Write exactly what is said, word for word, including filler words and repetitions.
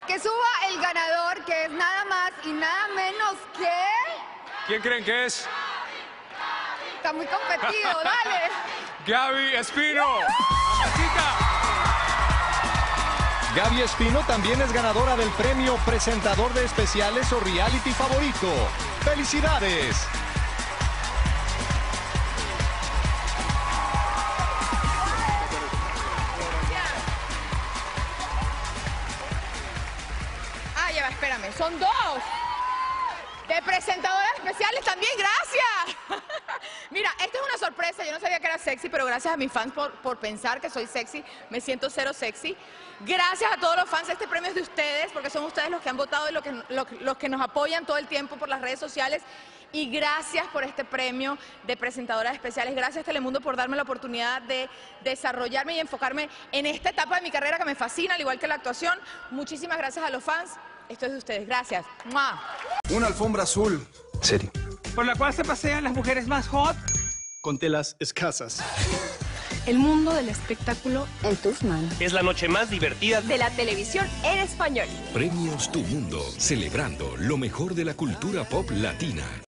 Que suba el ganador, que es nada más y nada menos que... ¿Quién creen que es? Está muy competido, dale. Gaby Espino. Gaby Espino también es ganadora del premio Presentador de Especiales o Reality Favorito. ¡Felicidades! Ah, ya va, espérame. Son dos. De presentadoras especiales también, gracias. Mira, esta es una sorpresa. Yo no sabía que era sexy, pero gracias a mis fans por, por pensar que soy sexy. Me siento cero sexy. Gracias a todos los fans. Este premio es de ustedes, porque son ustedes los que han votado y los que, los, los que nos apoyan todo el tiempo por las redes sociales. Y gracias por este premio de presentadoras especiales. Gracias, Telemundo, por darme la oportunidad de desarrollarme y enfocarme en esta etapa de mi carrera que me fascina, al igual que la actuación. Muchísimas gracias a los fans. Esto es de ustedes. Gracias. ¡Mua! Una alfombra azul. Serio. Por la cual se pasean las mujeres más hot. Con telas escasas. El mundo del espectáculo en tus manos. Es la noche más divertida De la televisión en español. Premios Tu Mundo, celebrando lo mejor de la cultura pop latina.